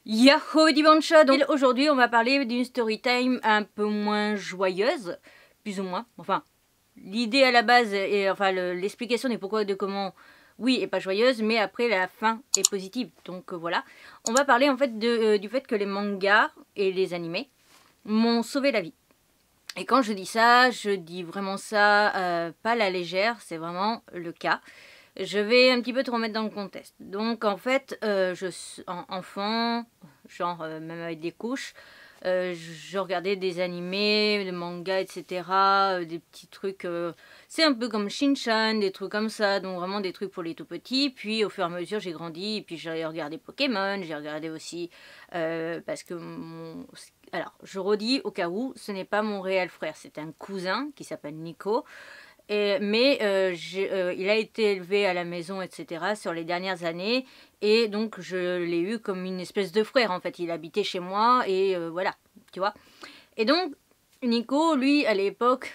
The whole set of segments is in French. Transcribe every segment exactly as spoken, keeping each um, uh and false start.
Yahoo Dimanche. Donc aujourd'hui on va parler d'une story time un peu moins joyeuse, plus ou moins. Enfin, l'idée à la base et enfin l'explication des pourquoi et de comment, oui, est pas joyeuse, mais après la fin est positive. Donc euh, voilà, on va parler en fait de, euh, du fait que les mangas et les animés m'ont sauvé la vie. Et quand je dis ça, je dis vraiment ça, euh, pas à la légère, c'est vraiment le cas. Je vais un petit peu te remettre dans le contexte. Donc en fait, euh, je en, enfant, genre euh, même avec des couches, euh, je regardais des animés, des mangas, et cetera. euh, des petits trucs, euh, c'est un peu comme Shin-Chan, des trucs comme ça, donc vraiment des trucs pour les tout petits. Puis au fur et à mesure, j'ai grandi, et puis j'ai regardé Pokémon, j'ai regardé aussi, euh, parce que mon... Alors, je redis au cas où, ce n'est pas mon réel frère, c'est un cousin qui s'appelle Nico. Et, mais euh, euh, il a été élevé à la maison, et cetera sur les dernières années. Et donc, je l'ai eu comme une espèce de frère, en fait. Il habitait chez moi et euh, voilà, tu vois. Et donc, Nico, lui, à l'époque,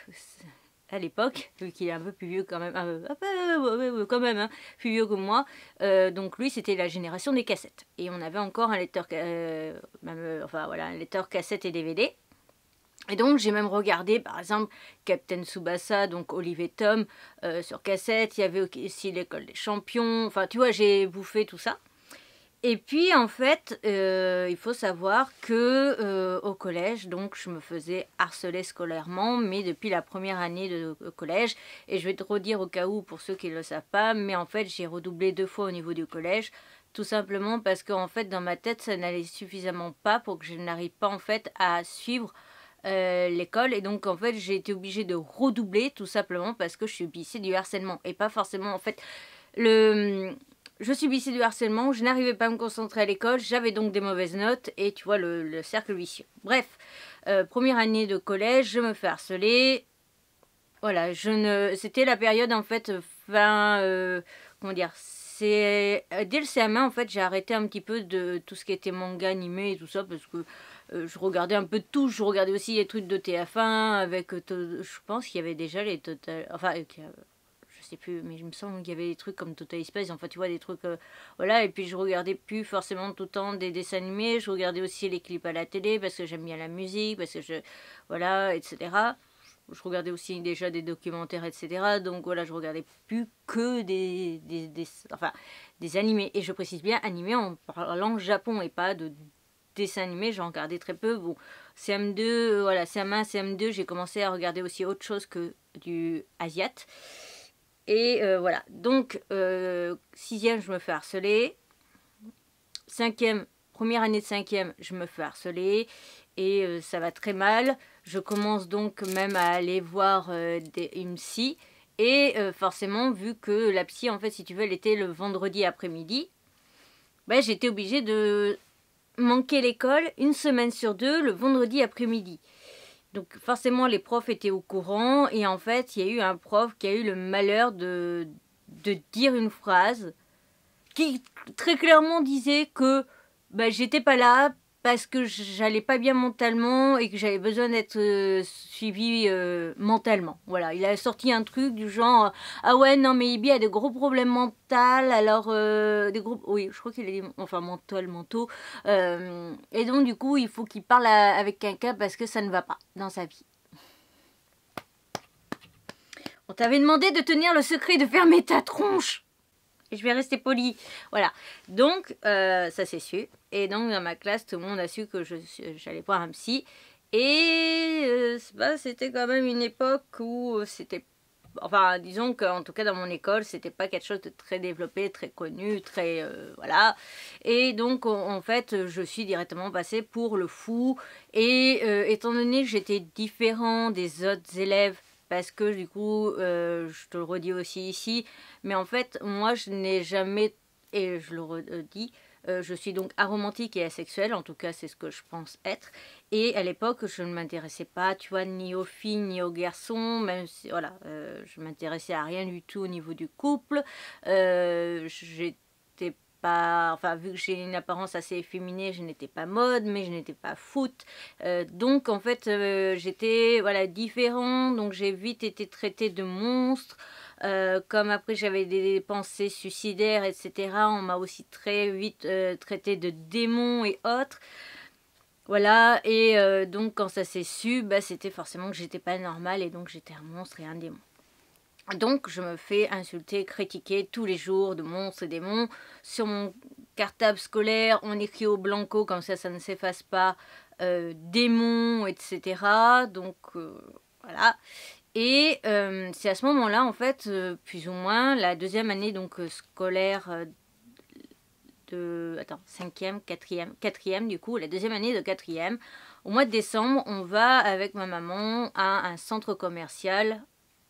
à l'époque, vu qu'il est un peu plus vieux quand même, euh, euh, quand même, hein, plus vieux que moi, euh, donc lui, c'était la génération des cassettes. Et on avait encore un lecteur, euh, même, enfin voilà, un lecteur cassette et D V D. Et donc j'ai même regardé par exemple Captain Tsubasa, donc Olive Tom, euh, sur cassette. Il y avait aussi l'école des champions. Enfin tu vois, j'ai bouffé tout ça. Et puis en fait, euh, il faut savoir que euh, au collège, donc je me faisais harceler scolairement, mais depuis la première année de collège. Et je vais te redire au cas où pour ceux qui ne le savent pas, mais en fait j'ai redoublé deux fois au niveau du collège. Tout simplement parce qu'en fait dans ma tête ça n'allait suffisamment pas pour que je n'arrive pas en fait à suivre euh, l'école, et donc en fait j'ai été obligée de redoubler tout simplement parce que je subissais du harcèlement et pas forcément en fait le je subissais du harcèlement, je n'arrivais pas à me concentrer à l'école, j'avais donc des mauvaises notes et tu vois le, le cercle vicieux. Bref, euh, première année de collège, je me fais harceler. Voilà, je ne c'était la période en fait fin euh, comment dire, c'est dès le C M un en fait j'ai arrêté un petit peu de tout ce qui était manga, animé et tout ça parce que euh, je regardais un peu de tout. Je regardais aussi les trucs de T F un avec, euh, je pense qu'il y avait déjà les Total, enfin euh, je sais plus, mais il me semble qu'il y avait des trucs comme Total Space, enfin tu vois des trucs, euh, voilà. Et puis je regardais plus forcément tout le temps des dessins animés. Je regardais aussi les clips à la télé parce que j'aime bien la musique, parce que je, voilà, et cetera. Je regardais aussi déjà des documentaires, et cetera. Donc voilà, je regardais plus que des, des, des, enfin, des animés. Et je précise bien animés en parlant Japon et pas de dessins animés. J'en regardais très peu. Bon, C M deux, voilà, C M un, C M deux, j'ai commencé à regarder aussi autre chose que du asiat. Et euh, voilà, donc euh, sixième, je me fais harceler. Cinquième, première année de cinquième, je me fais harceler. Et euh, ça va très mal. Je commence donc même à aller voir euh, des, une psy. Et euh, forcément, vu que la psy, en fait, si tu veux, elle était le vendredi après-midi, ben, j'étais obligée de manquer l'école une semaine sur deux, le vendredi après-midi. Donc forcément, les profs étaient au courant. Et en fait, il y a eu un prof qui a eu le malheur de, de dire une phrase qui très clairement disait que ben, j'étais pas là parce que j'allais pas bien mentalement et que j'avais besoin d'être euh, suivie euh, mentalement. Voilà, il a sorti un truc du genre euh, ah ouais non mais Ibi a des gros problèmes mentaux, alors euh, des gros, oui je crois qu'il a dit enfin mental, mentaux, euh, et donc du coup il faut qu'il parle à, avec quelqu'un parce que ça ne va pas dans sa vie. On t'avait demandé de tenir le secret, de fermer ta tronche. Je vais rester poli. Voilà. Donc, euh, ça c'est su. Et donc, dans ma classe, tout le monde a su que j'allais voir un psy. Et euh, bah, c'était quand même une époque où c'était... Enfin, disons qu'en tout cas, dans mon école, c'était pas quelque chose de très développé, très connu, très... Euh, voilà. Et donc, en, en fait, je suis directement passée pour le fou. Et euh, étant donné que j'étais différent des autres élèves, parce que du coup, euh, je te le redis aussi ici, mais en fait, moi, je n'ai jamais, et je le redis, euh, je suis donc aromantique et asexuelle, en tout cas, c'est ce que je pense être. Et à l'époque, je ne m'intéressais pas, tu vois, ni aux filles, ni aux garçons, même si, voilà, euh, je m'intéressais à rien du tout au niveau du couple. Euh, j'étais pas, enfin vu que j'ai une apparence assez efféminée, je n'étais pas mode, mais je n'étais pas foot. Euh, donc en fait, euh, j'étais voilà différent, donc j'ai vite été traitée de monstre. Euh, comme après j'avais des pensées suicidaires, et cetera. On m'a aussi très vite euh, traité de démon et autres. Voilà, et euh, donc quand ça s'est su, bah, c'était forcément que j'étais pas normale et donc j'étais un monstre et un démon. Donc je me fais insulter, critiquer tous les jours de monstres et démons. Sur mon cartable scolaire, on écrit au blanco, comme ça ça ne s'efface pas, euh, démons, et cetera. Donc euh, voilà. Et euh, c'est à ce moment-là, en fait, euh, plus ou moins, la deuxième année donc euh, scolaire euh, de... Attends, cinquième, quatrième, quatrième du coup, la deuxième année de quatrième. Au mois de décembre, on va avec ma maman à un centre commercial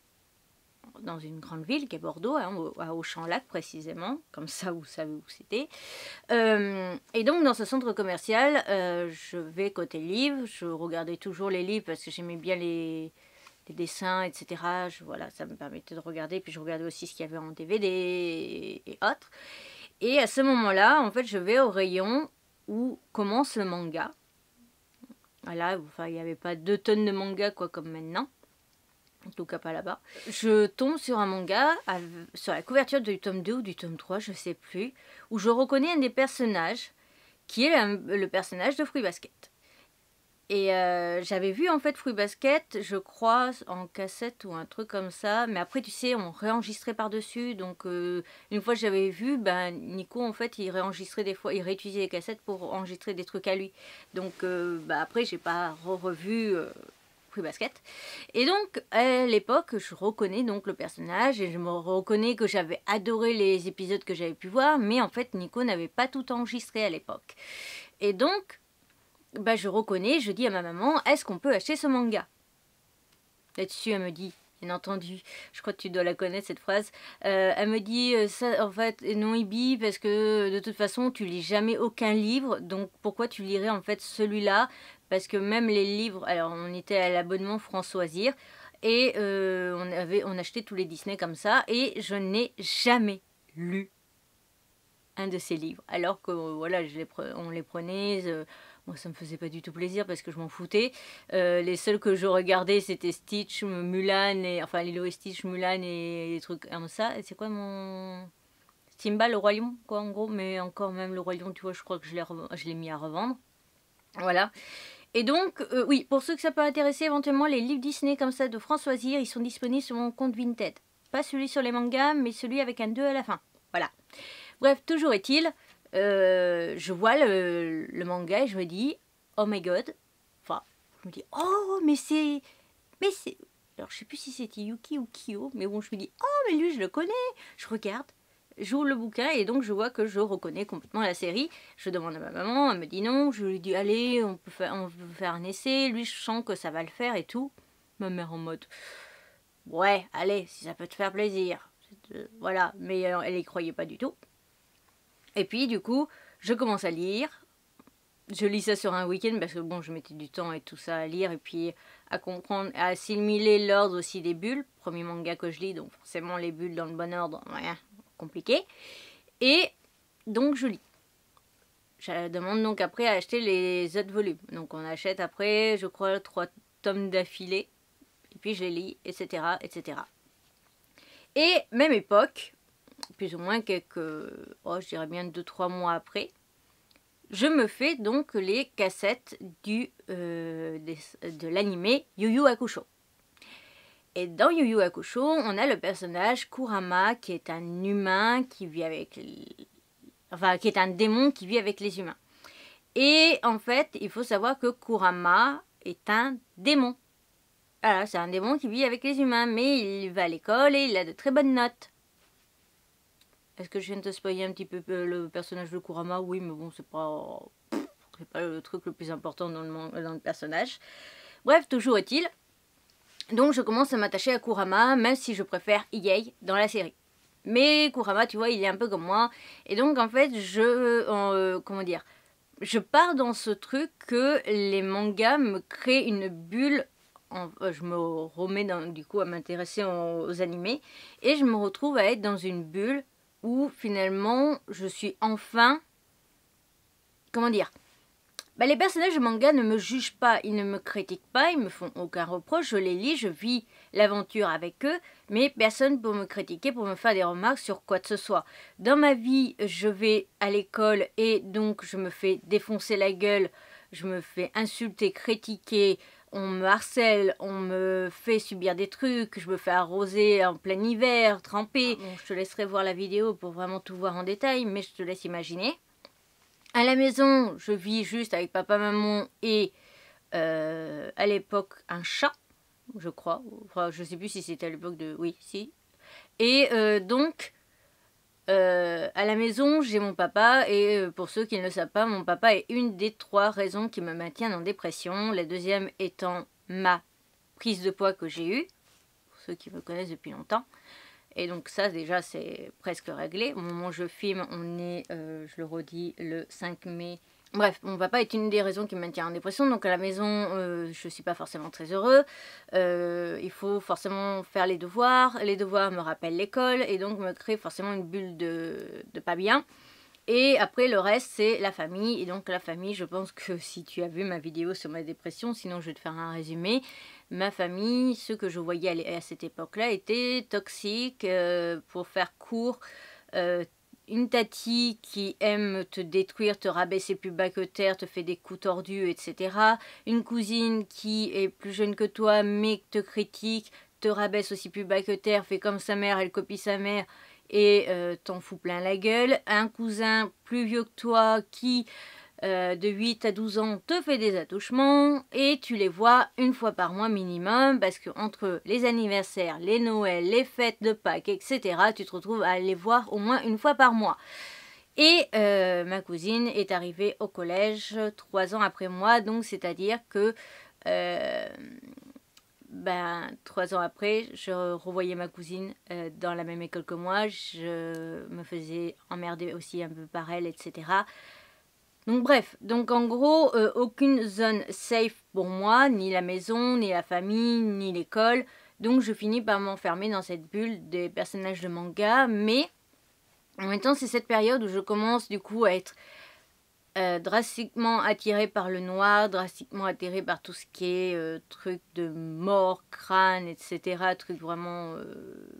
dans une grande ville qui est Bordeaux, hein, à Auchan-Lac précisément, comme ça vous savez où c'était. Euh, et donc dans ce centre commercial, euh, je vais côté livres, je regardais toujours les livres parce que j'aimais bien les, les dessins, et cetera. Je, voilà, ça me permettait de regarder, puis je regardais aussi ce qu'il y avait en D V D et, et autres. Et à ce moment-là, en fait, je vais au rayon où commence le manga. Voilà, enfin, il n'y avait pas deux tonnes de manga quoi comme maintenant. En tout cas pas là-bas. Je tombe sur un manga, sur la couverture du tome deux ou du tome trois, je sais plus, où je reconnais un des personnages, qui est le, le personnage de Fruit Basket. Et euh, j'avais vu en fait Fruit Basket, je crois, en cassette ou un truc comme ça. Mais après, tu sais, on réenregistrait par-dessus. Donc, euh, une fois que j'avais vu, ben, Nico, en fait, il réenregistrait des fois, il réutilisait les cassettes pour enregistrer des trucs à lui. Donc, euh, ben, après, j'ai pas re-revu... Euh, Fruit Basket. Et donc, à l'époque, je reconnais donc le personnage et je me reconnais que j'avais adoré les épisodes que j'avais pu voir, mais en fait, Nico n'avait pas tout enregistré à l'époque. Et donc, bah, je reconnais, je dis à ma maman, est-ce qu'on peut acheter ce manga? Là-dessus, elle me dit, bien entendu, je crois que tu dois la connaître cette phrase, euh, elle me dit, ça, en fait, non Ibi, parce que de toute façon, tu lis jamais aucun livre, donc pourquoi tu lirais en fait celui-là? Parce que même les livres, alors on était à l'abonnement Françoisir, et euh, on, avait, on achetait tous les Disney comme ça, et je n'ai jamais lu un de ces livres, alors que voilà, je les pre- on les prenait... Euh, moi, ça me faisait pas du tout plaisir parce que je m'en foutais. Euh, les seuls que je regardais, c'était Stitch, Mulan, et, enfin Lilo et Stitch, Mulan et des trucs comme ça. Et c'est quoi mon... Simba, le Roi Lion, quoi, en gros. Mais encore même le Roi Lion, tu vois, je crois que je l'ai re... je l'ai mis à revendre. Voilà. Et donc, euh, oui, pour ceux que ça peut intéresser, éventuellement, les livres Disney comme ça de Françoisir, ils sont disponibles sur mon compte Vinted. Pas celui sur les mangas, mais celui avec un deux à la fin. Voilà. Bref, toujours est-il... Euh, je vois le, le manga et je me dis oh my god, enfin je me dis oh mais c'est mais c'est alors je sais plus si c'était Yuki ou Kyo, mais bon je me dis oh mais lui je le connais, je regarde, j'ouvre le bouquin et donc je vois que je reconnais complètement la série. Je demande à ma maman, elle me dit non, je lui dis allez on peut faire, on peut faire un essai, lui je sens que ça va le faire et tout. Ma mère en mode ouais allez si ça peut te faire plaisir, voilà, mais elle y croyait pas du tout. Et puis du coup, je commence à lire. Je lis ça sur un week-end parce que bon, je mettais du temps et tout ça à lire et puis à comprendre, à assimiler l'ordre aussi des bulles. Premier manga que je lis, donc forcément les bulles dans le bon ordre, rien compliqué. Et donc je lis. Je demande donc après à acheter les autres volumes. Donc on achète après, je crois, trois tomes d'affilée. Et puis je les lis, et cetera, et cetera. Et même époque, plus ou moins quelques, oh, je dirais bien deux trois mois après, je me fais donc les cassettes du, euh, de, de l'animé Yu Yu Hakusho. Et dans Yu Yu Hakusho, on a le personnage Kurama qui est un humain qui vit avec... Les... Enfin, qui est un démon qui vit avec les humains. Et en fait, il faut savoir que Kurama est un démon. Voilà, c'est un démon qui vit avec les humains, mais il va à l'école et il a de très bonnes notes. Est-ce que je viens de te spoiler un petit peu le personnage de Kurama? Oui, mais bon, c'est pas... c'est pas le truc le plus important dans le, dans le personnage. Bref, toujours est-il. Donc je commence à m'attacher à Kurama, même si je préfère Iyei dans la série. Mais Kurama, tu vois, il est un peu comme moi. Et donc, en fait, je... Euh, comment dire, je pars dans ce truc que les mangas me créent une bulle. En, euh, je me remets dans, du coup à m'intéresser aux, aux animés. Et je me retrouve à être dans une bulle où finalement je suis enfin, comment dire, bah, les personnages de manga ne me jugent pas, ils ne me critiquent pas, ils me font aucun reproche, je les lis, je vis l'aventure avec eux, mais personne pour me critiquer, pour me faire des remarques sur quoi que ce soit. Dans ma vie, je vais à l'école et donc je me fais défoncer la gueule, je me fais insulter, critiquer, on me harcèle, on me fait subir des trucs, je me fais arroser en plein hiver, tremper. Bon, je te laisserai voir la vidéo pour vraiment tout voir en détail, mais je te laisse imaginer. À la maison, je vis juste avec papa, maman et euh, à l'époque un chat, je crois. Enfin, je sais plus si c'était à l'époque de... Oui, si. Et euh, donc, euh, à la maison, j'ai mon papa. Et euh, pour ceux qui ne le savent pas, mon papa est une des trois raisons qui me maintiennent en dépression. La deuxième étant ma prise de poids que j'ai eue. Pour ceux qui me connaissent depuis longtemps. Et donc ça déjà c'est presque réglé. Au moment où je filme, on est, euh, je le redis, le cinq mai. Bref, mon papa est une des raisons qui me maintient en dépression. Donc à la maison, euh, je ne suis pas forcément très heureux. Euh, il faut forcément faire les devoirs. Les devoirs me rappellent l'école et donc me créent forcément une bulle de, de pas bien. Et après le reste c'est la famille. Et donc la famille, je pense que si tu as vu ma vidéo sur ma dépression, sinon je vais te faire un résumé. Ma famille, ce que je voyais à cette époque-là, était toxique. Euh, pour faire court, euh, une tati qui aime te détruire, te rabaisser plus bas que terre, te fait des coups tordus, et cetera. Une cousine qui est plus jeune que toi mais te critique, te rabaisse aussi plus bas que terre, fait comme sa mère, elle copie sa mère et euh, t'en fout plein la gueule. Un cousin plus vieux que toi qui... Euh, de huit à douze ans te fait des attouchements et tu les vois une fois par mois minimum parce que entre les anniversaires, les Noëls, les fêtes de Pâques, et cetera, tu te retrouves à les voir au moins une fois par mois. Et euh, ma cousine est arrivée au collège trois ans après moi, donc c'est-à-dire que euh, ben, trois ans après, je revoyais ma cousine euh, dans la même école que moi, je me faisais emmerder aussi un peu par elle, et cetera. Donc bref, donc en gros, euh, aucune zone safe pour moi, ni la maison, ni la famille, ni l'école. Donc je finis par m'enfermer dans cette bulle des personnages de manga. Mais en même temps, c'est cette période où je commence du coup à être euh, drastiquement attirée par le noir, drastiquement attirée par tout ce qui est euh, truc de mort, crâne, et cetera. Truc vraiment euh,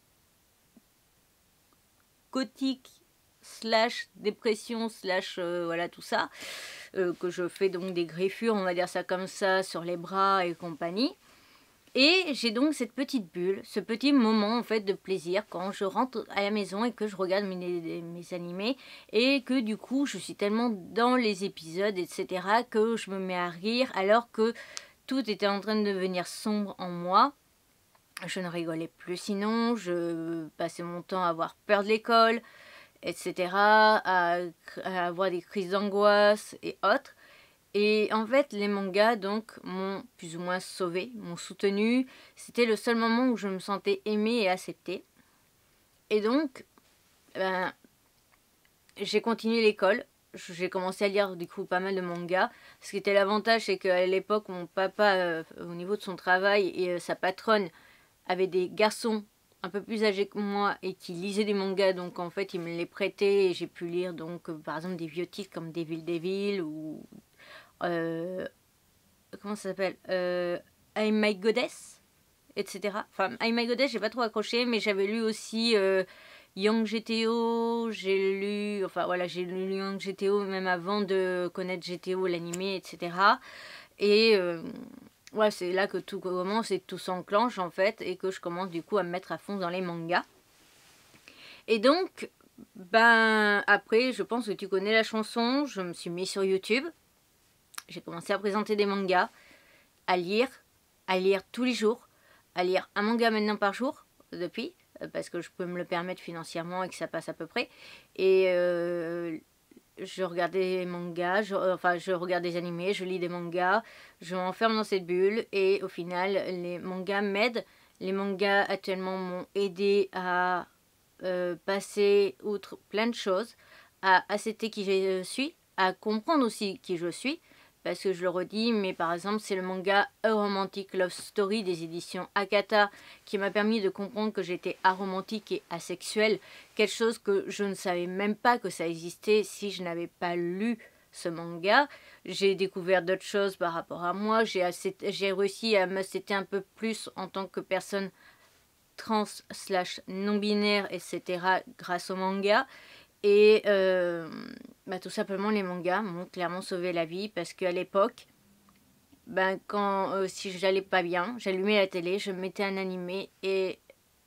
gothique. Slash dépression, slash euh, voilà tout ça, euh, que je fais donc des griffures, on va dire ça comme ça, sur les bras et compagnie. Et j'ai donc cette petite bulle, ce petit moment en fait de plaisir quand je rentre à la maison et que je regarde mes, mes animés et que du coup je suis tellement dans les épisodes, et cetera que je me mets à rire alors que tout était en train de devenir sombre en moi. Je ne rigolais plus sinon, je passais mon temps à avoir peur de l'école, et cetera, à, à avoir des crises d'angoisse et autres. Et en fait, les mangas, donc, m'ont plus ou moins sauvée, m'ont soutenue. C'était le seul moment où je me sentais aimée et acceptée. Et donc, ben, j'ai continué l'école. J'ai commencé à lire, du coup, pas mal de mangas. Ce qui était l'avantage, c'est qu'à l'époque, mon papa, euh, au niveau de son travail, et euh, sa patronne, avait des garçons un peu plus âgés que moi et qui lisaient des mangas, donc en fait ils me les prêtaient et j'ai pu lire donc euh, par exemple des vieux titres comme Devil Devil ou euh, comment ça s'appelle euh, I'm My Goddess, et cetera. Enfin I'm My Goddess j'ai pas trop accroché, mais j'avais lu aussi euh, Young G T O, j'ai lu enfin voilà j'ai lu Young G T O même avant de connaître G T O l'animé, et cetera. Et euh, ouais, c'est là que tout commence et que tout s'enclenche en fait et que je commence du coup à me mettre à fond dans les mangas. Et donc, ben après, je pense que tu connais la chanson, je me suis mis sur YouTube, j'ai commencé à présenter des mangas, à lire, à lire tous les jours, à lire un manga maintenant par jour depuis, parce que je peux me le permettre financièrement et que ça passe à peu près. Et euh, je regarde des mangas, je, enfin je regarde des animés, je lis des mangas, je m'enferme dans cette bulle et au final les mangas m'aident. Les mangas actuellement m'ont aidé à euh, passer outre plein de choses, à accepter qui je suis, à comprendre aussi qui je suis, parce que je le redis, mais par exemple c'est le manga A Romantic Love Story des éditions Akata qui m'a permis de comprendre que j'étais aromantique et asexuelle, quelque chose que je ne savais même pas que ça existait si je n'avais pas lu ce manga. J'ai découvert d'autres choses par rapport à moi, j'ai j'ai réussi à m'accepter un peu plus en tant que personne trans slash non-binaire, et cetera grâce au manga. Et euh, bah, tout simplement les mangas m'ont clairement sauvé la vie parce qu'à l'époque, ben, quand euh, si j'allais pas bien, j'allumais la télé, je mettais un animé et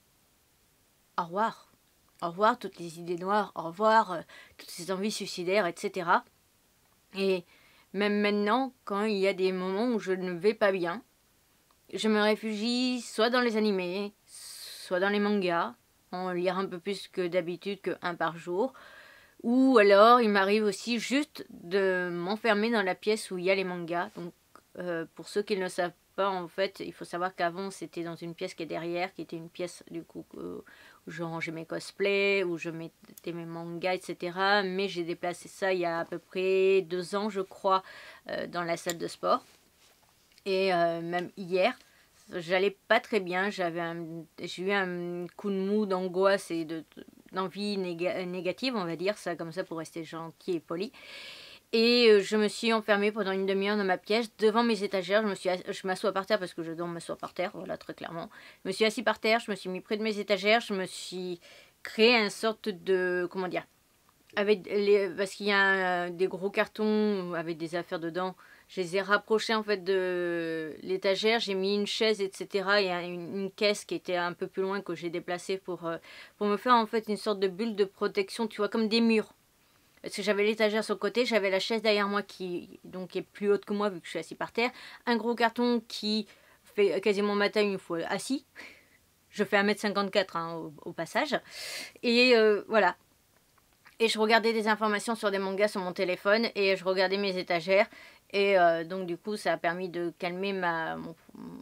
au revoir. Au revoir toutes les idées noires, au revoir euh, toutes ces envies suicidaires, et cetera. Et même maintenant, quand il y a des moments où je ne vais pas bien, je me réfugie soit dans les animés, soit dans les mangas, en lire un peu plus que d'habitude, que un par jour. Ou alors, il m'arrive aussi juste de m'enfermer dans la pièce où il y a les mangas. Donc, euh, pour ceux qui ne le savent pas, en fait, il faut savoir qu'avant, c'était dans une pièce qui est derrière, qui était une pièce, du coup, euh, où je rangeais mes cosplays, où je mettais mes mangas, et cetera. Mais j'ai déplacé ça il y a à peu près deux ans, je crois, euh, dans la salle de sport. Et euh, même hier, j'allais pas très bien, j'avais j'ai eu un coup de mou, d'angoisse et de, d'envie néga négative, on va dire ça comme ça pour rester gentil et poli. Et euh, je me suis enfermée pendant une demi-heure dans ma pièce, devant mes étagères. Je me suis, je m'assois par terre parce que je dors m'assois par terre, voilà, très clairement. Je me suis assis par terre, je me suis mis près de mes étagères, je me suis créé une sorte de, comment dire, avec les, parce qu'il y a euh, des gros cartons avec des affaires dedans. Je les ai rapprochés en fait de l'étagère, j'ai mis une chaise, et cetera. Et une, une caisse qui était un peu plus loin que j'ai déplacée pour, euh, pour me faire en fait une sorte de bulle de protection, tu vois, comme des murs. Parce que j'avais l'étagère sur le côté, j'avais la chaise derrière moi qui donc est plus haute que moi vu que je suis assis par terre. Un gros carton qui fait quasiment ma taille une fois assis. Je fais un mètre cinquante-quatre hein, au, au passage. Et euh, voilà. Et je regardais des informations sur des mangas sur mon téléphone et je regardais mes étagères. Et euh, donc du coup, ça a permis de calmer ma, mon,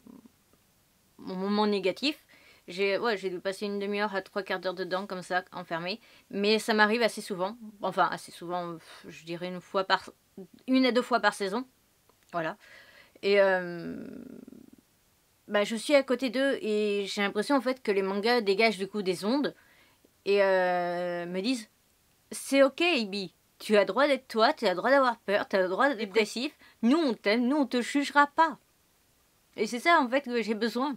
mon moment négatif. J'ai ouais, j'ai dû passer une demi-heure à trois quarts d'heure dedans, comme ça, enfermée. Mais ça m'arrive assez souvent. Enfin, assez souvent, je dirais une fois par... Une à deux fois par saison. Voilà. Et euh, bah, je suis à côté d'eux et j'ai l'impression en fait que les mangas dégagent du coup des ondes. Et euh, me disent... C'est ok, Ibi. Tu as le droit d'être toi, tu as le droit d'avoir peur, tu as le droit d'être dépressif. Nous, on t'aime, nous, on te jugera pas. Et c'est ça, en fait, que j'ai besoin.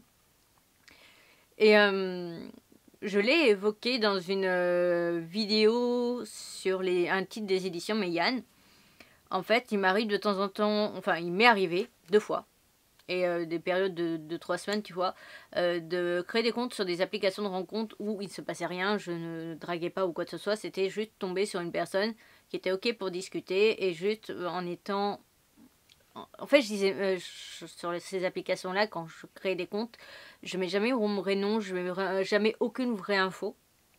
Et euh, je l'ai évoqué dans une euh, vidéo sur les, un titre des éditions Meian. En fait, il m'arrive de temps en temps, enfin, il m'est arrivé deux fois, et euh, des périodes de, de trois semaines, tu vois, euh, de créer des comptes sur des applications de rencontres où il ne se passait rien, je ne draguais pas ou quoi que ce soit, c'était juste tomber sur une personne qui était ok pour discuter et juste en étant... En fait, je disais, euh, je, sur ces applications-là, quand je crée des comptes, je mets jamais mon vrai nom, je mets jamais aucune vraie info.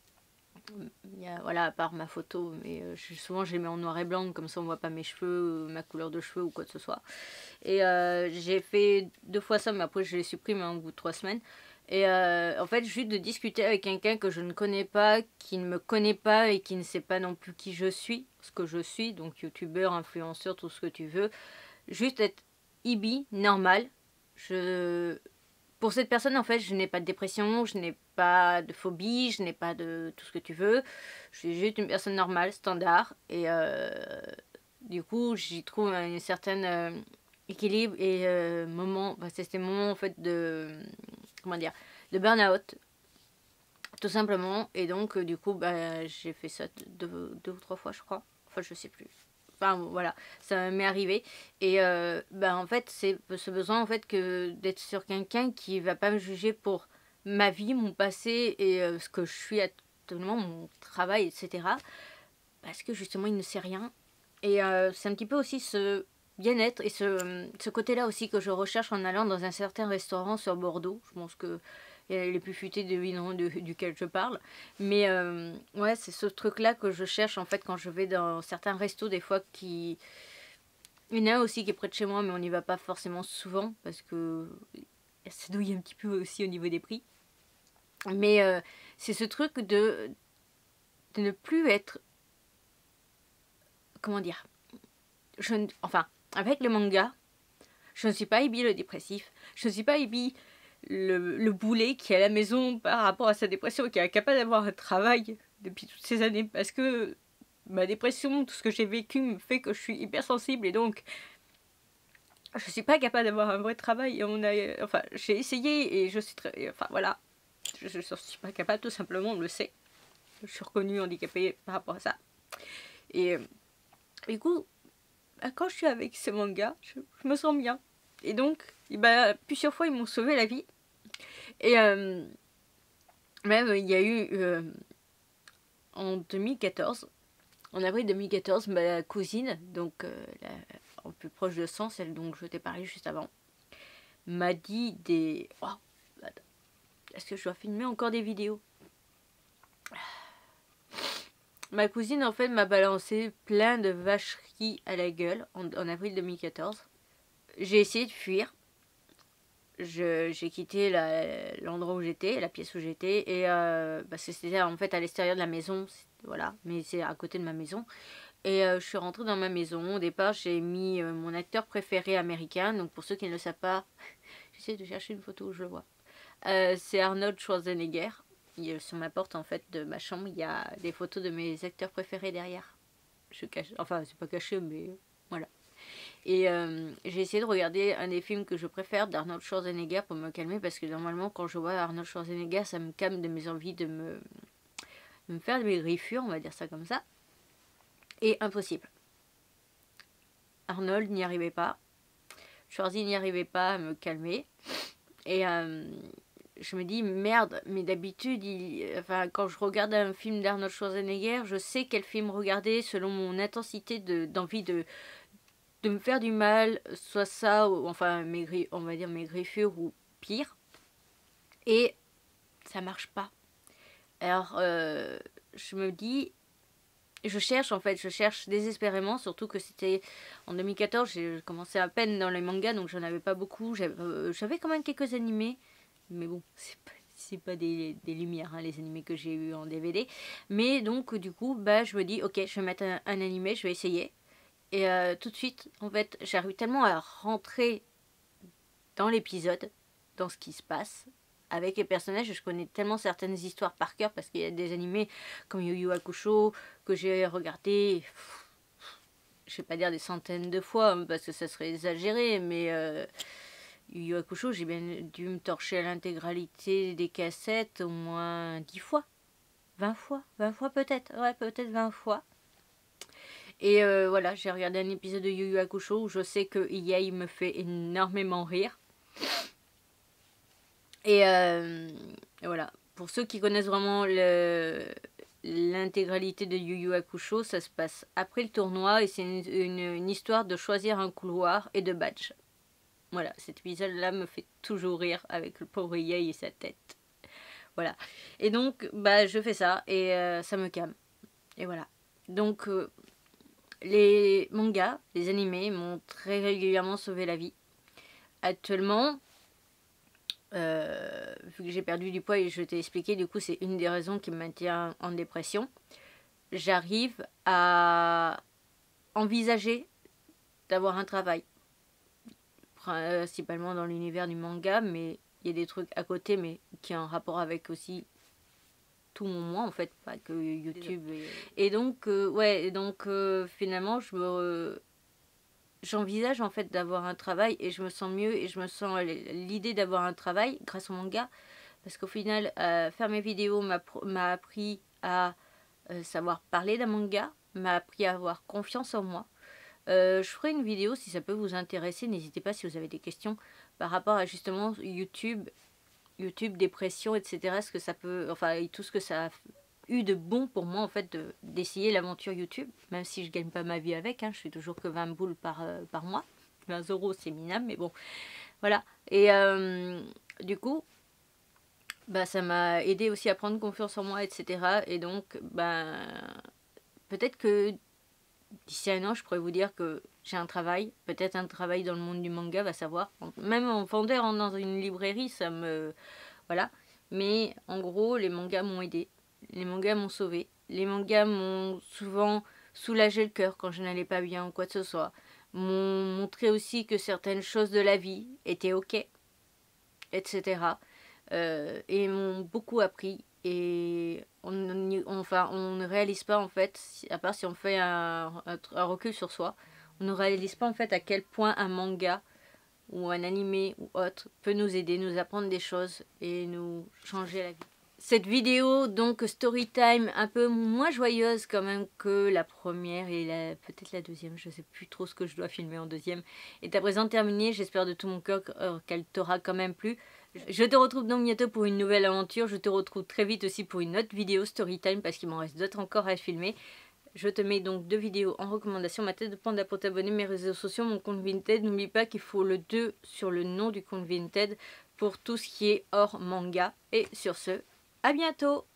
Il y a, voilà, à part ma photo, mais euh, je, souvent je les mets en noir et blanc, comme ça on voit pas mes cheveux, ma couleur de cheveux ou quoi que ce soit. Et euh, j'ai fait deux fois ça, mais après je les supprime en bout de trois semaines. Et euh, en fait, juste de discuter avec quelqu'un que je ne connais pas, qui ne me connaît pas et qui ne sait pas non plus qui je suis, ce que je suis, donc youtubeur, influenceur, tout ce que tu veux. Juste être Ibi, normal. Je... Pour cette personne, en fait, je n'ai pas de dépression, je n'ai pas de phobie, je n'ai pas de tout ce que tu veux. Je suis juste une personne normale, standard. Et euh, du coup, j'y trouve un certain euh, équilibre et euh, moment, bah, c'est ces moments en fait de, comment dire, de burn-out, tout simplement. Et donc, euh, du coup, bah, j'ai fait ça deux, deux ou trois fois, je crois. Enfin, je sais plus. Enfin, voilà, ça m'est arrivé. Et euh, ben, en fait, c'est ce besoin en fait que d'être sur quelqu'un qui va pas me juger pour ma vie, mon passé et euh, ce que je suis actuellement, mon travail, et cetera. Parce que justement, il ne sait rien. Et euh, c'est un petit peu aussi ce bien-être et ce, ce côté-là aussi que je recherche en allant dans un certain restaurant sur Bordeaux. Je pense que les plus futés devineront de, duquel je parle. Mais euh, ouais, c'est ce truc-là que je cherche en fait quand je vais dans certains restos des fois qui... Il y en a un aussi qui est près de chez moi, mais on n'y va pas forcément souvent parce que ça douille un petit peu aussi au niveau des prix. Mais euh, c'est ce truc de, de ne plus être... Comment dire je, Enfin, avec le manga, je ne suis pas Ibi le dépressif, je ne suis pas Ibi le, le boulet qui est à la maison par rapport à sa dépression, qui est incapable d'avoir un travail depuis toutes ces années, parce que ma dépression, tout ce que j'ai vécu me fait que je suis hypersensible et donc je suis pas capable d'avoir un vrai travail. Et on a, enfin, j'ai essayé et je suis très, enfin voilà, je, je suis pas capable, tout simplement, on le sait. Je suis reconnue handicapée par rapport à ça. Et du coup, quand je suis avec ce manga, je, je me sens bien. Et donc, et ben, plusieurs fois, ils m'ont sauvé la vie. Et euh, même, il y a eu euh, en deux mille quatorze, en avril deux mille quatorze, ma cousine, donc euh, la, en plus proche de sang, celle dont je t'ai parlé juste avant, m'a dit des... Oh, est-ce que je dois filmer encore des vidéos? Ma cousine, en fait, m'a balancé plein de vacheries à la gueule en, en avril deux mille quatorze. J'ai essayé de fuir. J'ai quitté l'endroit où j'étais, la pièce où j'étais, et euh, bah, c'était en fait à l'extérieur de la maison, voilà, mais c'est à côté de ma maison. Et euh, je suis rentrée dans ma maison. Au départ, j'ai mis euh, mon acteur préféré américain. Donc pour ceux qui ne le savent pas, j'essaie de chercher une photo où je le vois. Euh, c'est Arnold Schwarzenegger. Il, sur ma porte en fait de ma chambre, il y a des photos de mes acteurs préférés derrière. Je cache, enfin c'est pas caché, mais voilà. Et euh, j'ai essayé de regarder un des films que je préfère d'Arnold Schwarzenegger pour me calmer, parce que normalement quand je vois Arnold Schwarzenegger, ça me calme de mes envies de me, de me faire de mes griffures, on va dire ça comme ça. Et impossible. Arnold n'y arrivait pas. Schwarzy n'y arrivait pas à me calmer. Et euh, je me dis, merde, mais d'habitude, enfin, quand je regarde un film d'Arnold Schwarzenegger, je sais quel film regarder selon mon intensité d'envie de, de, de me faire du mal, soit ça, ou, enfin, mes, on va dire mes griffures ou pire. Et ça marche pas. Alors, euh, je me dis... Je cherche en fait, je cherche désespérément, surtout que c'était en deux mille quatorze, j'ai commencé à peine dans les mangas, donc j'en avais pas beaucoup. J'avais euh, quand même quelques animés, mais bon, c'est pas, c'est pas des, des lumières, hein, les animés que j'ai eu en D V D. Mais donc du coup, bah je me dis, ok, je vais mettre un, un animé, je vais essayer. Et euh, tout de suite, en fait, j'arrive tellement à rentrer dans l'épisode, dans ce qui se passe. Avec les personnages, je connais tellement certaines histoires par cœur parce qu'il y a des animés comme Yu Yu Hakusho que j'ai regardé, je vais pas dire des centaines de fois parce que ça serait exagéré, mais euh, Yu Yu Hakusho, j'ai bien dû me torcher l'intégralité des cassettes au moins dix fois, vingt fois, vingt fois peut-être, ouais, peut-être vingt fois. Et euh, voilà, j'ai regardé un épisode de Yu Yu Hakusho où je sais que Yei me fait énormément rire. Et, euh, et voilà, pour ceux qui connaissent vraiment l'intégralité de Yu Yu Hakusho, ça se passe après le tournoi et c'est une, une, une histoire de choisir un couloir et de badge. Voilà, cet épisode-là me fait toujours rire avec le pauvre Yei et sa tête. Voilà. Et donc, bah, je fais ça et euh, ça me calme. Et voilà. Donc, euh, les mangas, les animés m'ont très régulièrement sauvé la vie. Actuellement... Euh, vu que j'ai perdu du poids et je t'ai expliqué, du coup c'est une des raisons qui me maintient en dépression, j'arrive à envisager d'avoir un travail, principalement dans l'univers du manga, mais il y a des trucs à côté mais qui ont un rapport avec aussi tout mon moi en fait, pas que YouTube. Et, et donc euh, ouais, et donc euh, finalement je me... J'envisage en fait d'avoir un travail et je me sens mieux et je me sens l'idée d'avoir un travail grâce au manga, parce qu'au final euh, faire mes vidéos m'a appris à euh, savoir parler d'un manga, m'a appris à avoir confiance en moi. Euh, je ferai une vidéo si ça peut vous intéresser, n'hésitez pas si vous avez des questions par rapport à justement YouTube, YouTube, dépression, et cetera. Ce que ça peut, enfin tout ce que ça a eu de bon pour moi en fait d'essayer de, l'aventure YouTube, même si je gagne pas ma vie avec, hein, je suis toujours que vingt boules par, euh, par mois, vingt euros c'est minable, mais bon voilà. Et euh, du coup bah, ça m'a aidé aussi à prendre confiance en moi, etc. Et donc ben peut-être que d'ici un an je pourrais vous dire que j'ai un travail, peut-être un travail dans le monde du manga, va savoir, même en vendeur dans une librairie, ça me voilà. Mais en gros les mangas m'ont aidé. Les mangas m'ont sauvé. Les mangas m'ont souvent soulagé le cœur quand je n'allais pas bien ou quoi que ce soit. m'ont montré aussi que certaines choses de la vie étaient ok, et cetera. Euh, et m'ont beaucoup appris. Et on, on, enfin, on ne réalise pas en fait, à part si on fait un, un, un recul sur soi, on ne réalise pas en fait à quel point un manga ou un animé ou autre peut nous aider, nous apprendre des choses et nous changer la vie. Cette vidéo, donc story time, un peu moins joyeuse quand même que la première et peut-être la deuxième, je ne sais plus trop ce que je dois filmer en deuxième, est à présent terminée. J'espère de tout mon cœur qu'elle t'aura quand même plu. Je te retrouve donc bientôt pour une nouvelle aventure. Je te retrouve très vite aussi pour une autre vidéo story time parce qu'il m'en reste d'autres encore à filmer. Je te mets donc deux vidéos en recommandation. Ma tête de panda pour t'abonner, mes réseaux sociaux, mon compte Vinted. N'oublie pas qu'il faut le deux sur le nom du compte Vinted pour tout ce qui est hors manga. Et sur ce, à bientôt!